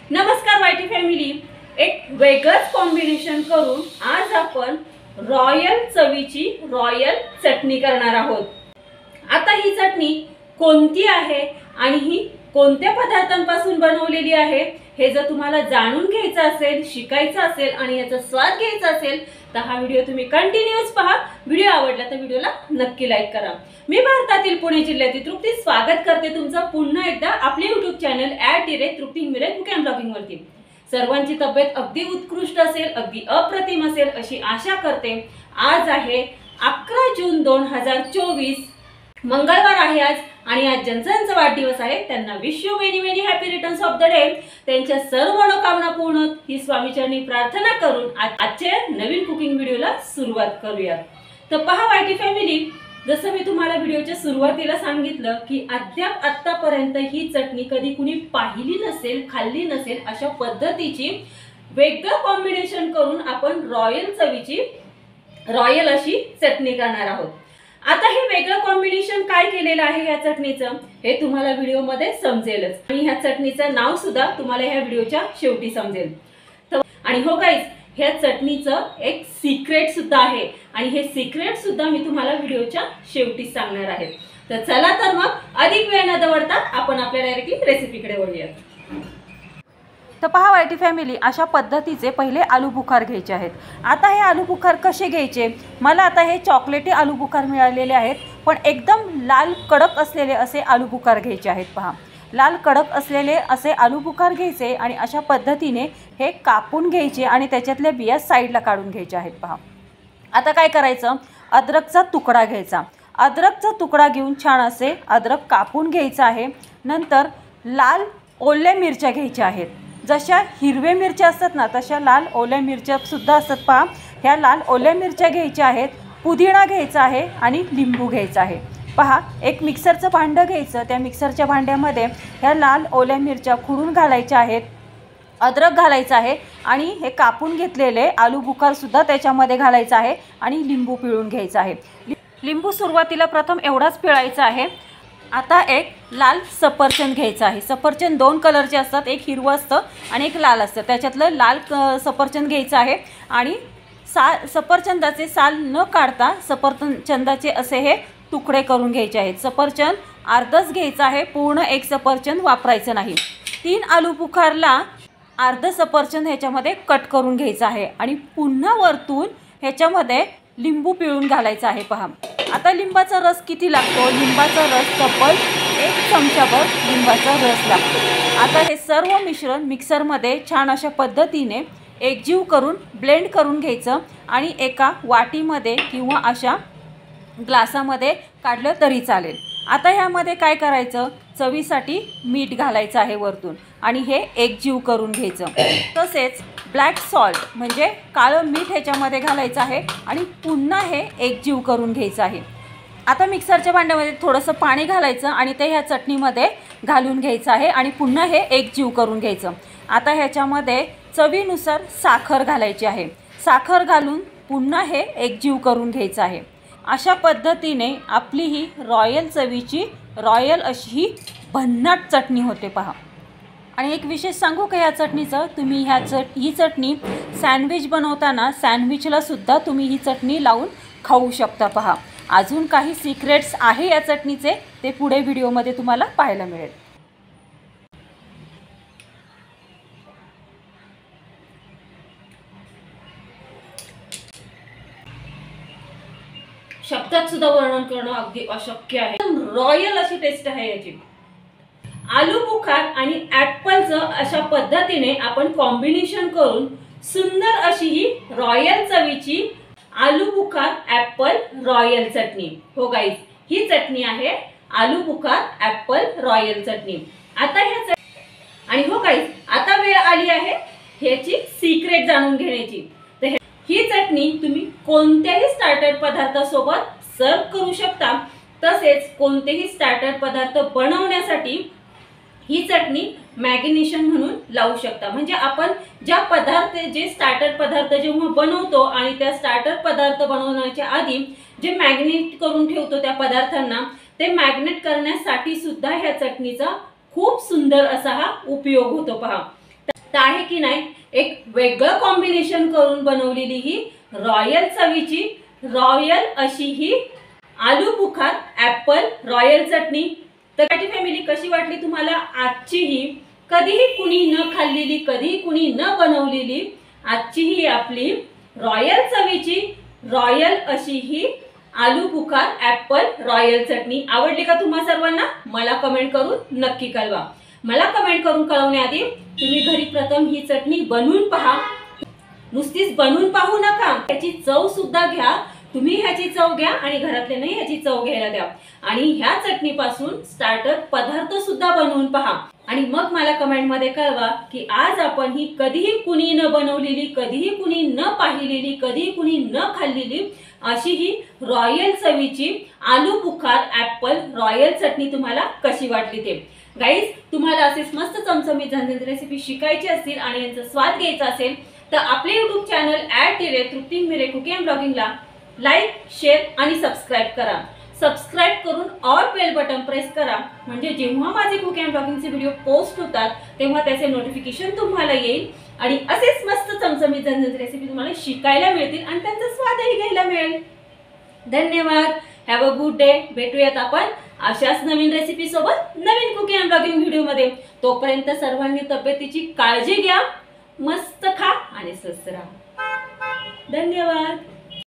नमस्कार YT family, एक वेगळंच कॉम्बिनेशन करून आज आपण रॉयल चवीची रॉयल चटणी करणार आहोत। आता ही चटणी कोणती आहे आणि ही कोणत्या पदार्थांपासून बनवलेली आहे हे जर तुम्हाला जाणून घ्यायचं असेल, शिकायचं असेल आणि याचा स्वाद घ्यायचा असेल तर हा व्हिडिओ तुम्ही कंटिन्यूअस पहा। व्हिडिओ आवडला तर व्हिडिओला नक्की लाईक करा। मी भारतातील पुणे जिल्ह्यातील तृप्ती स्वागत करते तुमचं पुन्हा एकदा आपले YouTube चॅनल @तृप्ती मिरे कुक अँड ब्लॉगिंग वरती। सर्वांची तब्येत अगदी उत्कृष्ट असेल, अगदी अप्रतिम असेल अशी आशा करते। आज आहे 11 जून 2024, मंगळवार आहे आज आणि आज ज्यांचा वाढदिवस आहे त्यांना wish you many many happy returns of the day. त्यांच्या सर्व मनोकामना पूर्ण ही स्वामीचरणी प्रार्थना करून आजच्या नवीन कुकिंग व्हिडिओला सुरुवात करूया। तर पहा वायटी फॅमिली, जसं मी तुम्हाला व्हिडिओच्या सुरुवातीला सांगितलं की अद्याप आतापर्यंत ही चटणी कधी कुणी पाहिली नसेल, खाल्ली नसेल अशा पद्धतीची वेगळं कॉम्बिनेशन करून आपण रॉयल चवीची रॉयल अशी चटणी करणार आहोत। आता हे वेगळं कॉम्बिनेशन काय केलेलं आहे या चटणीचं हे तुम्हाला व्हिडिओमध्ये समजेलच आणि ह्या चटणीचं नाव सुद्धा तुम्हाला ह्या व्हिडिओच्या शेवटी समजेल। आणि हो गाईज, ह्या चटणीचं एक सिक्रेट सुद्धा आहे आणि हे सिक्रेट सुद्धा मी तुम्हाला व्हिडिओच्या शेवटी सांगणार आहे। तर चला तर मग अधिक वेळ न दवडता आपण आपल्या डायरेक्टली रेसिपीकडे वळूया। तर पहा वायटी फॅमिली, अशा पद्धतीचे पहिले आलू बुखार घ्यायचे आहेत। आता हे आलू बुखार कसे घ्यायचे, मला आता हे चॉकलेटी आलू बुखार मिळालेले आहेत, पण एकदम लाल कडक असलेले असे आलू बुखार घ्यायचे आहेत। पहा, लाल कडक असलेले असे आलू बुखार घ्यायचे आणि अशा पद्धतीने हे कापून घ्यायचे आणि त्याच्यातल्या बिया साईडला काढून घ्यायच्या आहेत। पहा, आता काय करायचं, अद्रकचा तुकडा घ्यायचा। अद्रकचा तुकडा घेऊन छान असे अद्रक कापून घ्यायचं आहे। नंतर लाल ओल्या मिरच्या घ्यायच्या आहेत। जशा हिरव्या मिरच्या असतात ना तशा लाल ओल्या मिरच्या सुद्धा असतात। पहा, ह्या लाल ओल्या मिरच्या घ्यायच्या आहेत। पुदिना घ्यायचा आहे आणि लिंबू घ्यायचा आहे। पहा, एक मिक्सरचं भांडं घ्यायचं, त्या मिक्सरच्या भांड्यामध्ये ह्या लाल ओल्या मिरच्या खुडून घालायच्या आहेत, अद्रक घालायचं आहे आणि हे कापून घेतलेले आलू बुखार सुद्धा त्याच्यामध्ये घालायचं आहे आणि लिंबू पिळून घ्यायचं आहे। लिंबू सुरुवातीला प्रथम एवढाच पिळायचा आहे। आता एक लाल सफरचंद घ्यायचं आहे। सफरचंद दोन कलरचे असतात, एक हिरवं असतं आणि एक लाल असतं, त्याच्यातलं लाल सफरचंद घ्यायचं आहे आणि सफरचंदाचे साल न काढता सफरचंदाचे असे हे तुकडे करून घ्यायचे आहेत। सफरचंद अर्धच घ्यायचं आहे, पूर्ण एक सफरचंद वापरायचं नाही। 3 आलू बुखारला अर्ध सफरचंद ह्याच्यामध्ये कट करून घ्यायचं आहे आणि पुन्हा वरतून ह्याच्यामध्ये लिंबू पिळून घालायचा आहे। पहा, आता लिंबाचा रस किती लागतो, लिंबाचा रस तब्बल 1 चमचाभर लिंबाचा रस लागतो। आता हे सर्व मिश्रण मिक्सरमध्ये छान अशा पद्धतीने एकजीव करून ब्लेंड करून घ्यायचं आणि एका वाटीमध्ये किंवा अशा ग्लासामध्ये काढलं तरी चालेल। आता ह्यामध्ये काय करायचं, चवीसाठी मीठ घालायचं आहे वरतून आणि हे एकजीव करून घ्यायचं। तसेच ब्लॅक सॉल्ट म्हणजे काळं मीठ ह्याच्यामध्ये घालायचं आहे आणि पुन्हा हे एकजीव करून घ्यायचं आहे। आता मिक्सरच्या भांड्यामध्ये थोडंसं पाणी घालायचं आणि ते ह्या चटणीमध्ये घालून घ्यायचं आहे आणि पुन्हा हे एकजीव करून घ्यायचं। आता ह्याच्यामध्ये चवीनुसार साखर घालायची आहे। साखर घालून पुन्हा हे एकजीव करून घ्यायचं आहे। अशा पद्धतीने आपली ही रॉयल चवीची रॉयल अशी ही भन्नाट चटणी होते। पहा, आणि एक विशेष सांगू का या चटणीचं, तुम्ही ही चटणी सँडविच बनवताना सँडविचला सुद्धा तुम्ही ही चटणी लावून खाऊ शकता। पहा, अजून काही सिक्रेट्स आहे या चटणीचे, ते पुढे व्हिडिओमध्ये तुम्हाला पाहायला मिळेल। शब्दात सुद्धा वर्णन करणं अगदी अशक्य आहे। रॉयल अशी टेस्ट आहे याची। आलू बुखार आणि ॲपलचं अशा पद्धतीने आपण कॉम्बिनेशन करून सुंदर अशी ही रॉयल चवीची आलू बुखार ॲपल रॉयल चटणी। हो गाईज, ही चटणी आहे आलू बुखार ॲपल रॉयल चटणी। आता आणि हो गाईज, आता वेळ आली आहे ह्याची सिक्रेट जाणून घेण्याची। ही चटणी तुम्ही कोणत्याही स्टार्टर पदार्थासोबत सर्व करू शकता। तसेच कोणतेही स्टार्टर पदार्थ बनवण्यासाठी ही चटणी मॅरिनेशन म्हणून लावू शकता। म्हणजे आपण जे स्टार्टर पदार्थ जेव्हा बनवतो आणि त्या स्टार्टर पदार्थ बनवण्याच्या आधी जे मॅरिनेट करून ठेवतो त्या पदार्थांना, ते मॅरिनेट करण्यासाठी सुद्धा ह्या चटणीचा खूप सुंदर असा हा उपयोग होतो। पहा, वाटतं आहे की नाही? एक वेगळं कॉम्बिनेशन करून बनवलेली ही रॉयल चवीची रॉयल अशी ही आलू बुखार ऍपल रॉयल चटणी। तर फॅमिली कशी वाटली तुम्हाला आजची ही कधीही कुणी न खाल्लेली कधीही कुणी न बनवलेली आजची ही आपली रॉयल चवीची रॉयल अशी ही आलू बुखार ऍपल रॉयल चटणी आवडली का तुम्हा सर्वांना? मला कमेंट करून नक्की कळवा। मला कमेंट करून कळवण्याआधी तुम्ही घरी प्रथम ही चटणी बनवून पहा। नुसतीच बनवून पाहू नका, याची चव सुद्धा घ्या। तुम्ही ह्याची चव घ्या आणि घरातल्यांनाही ह्याची चव घ्यायला द्या आणि ह्या चटणीपासून स्टार्टर पदार्थ सुद्धा बनवून पहा आणि मग मला कमेंट मध्ये कळवा की आज आपण ही कधीही कुणी न बनवलेली कधीही कुणी न पाहिलेली कधीही कुणी न खाल्लेली अशी ही रॉयल चवीची आलू बुखार ऍपल रॉयल चटणी तुम्हाला कशी वाटली ते। गाईज, तुम्हाला असेच मस्त चमचमीत झणझणीत रेसिपी शिकायची असतील आणि यांचा स्वाद घ्यायचा असेल तर आपले YouTube channel @Trupti Mire cooking and ब्लॉगिंगला लाईक शेअर आणि सबस्क्राईब करा। सबस्क्राईब करून ऑल बेल बटन प्रेस करा म्हणजे जेव्हा माझे कुकिंग अँड ब्लॉगिंगचे व्हिडिओ पोस्ट होतात तेव्हा त्याचे नोटिफिकेशन तुम्हाला येईल आणि असेच मस्त चमचमीत झणझणीत रेसिपी तुम्हाला शिकायला मिळतील आणि त्यांचा स्वादही घ्यायला मिळेल। धन्यवाद। Have a good day. भेटूयात आपण अशाच नवीन रेसिपी सोबत नवीन कुकिंग अँड ब्लॉगिंग व्हिडिओ मध्ये। तोपर्यंत सर्वांनी तब्येतीची काळजी घ्या, मस्त खा आणि स्वस्थ राहा। धन्यवाद।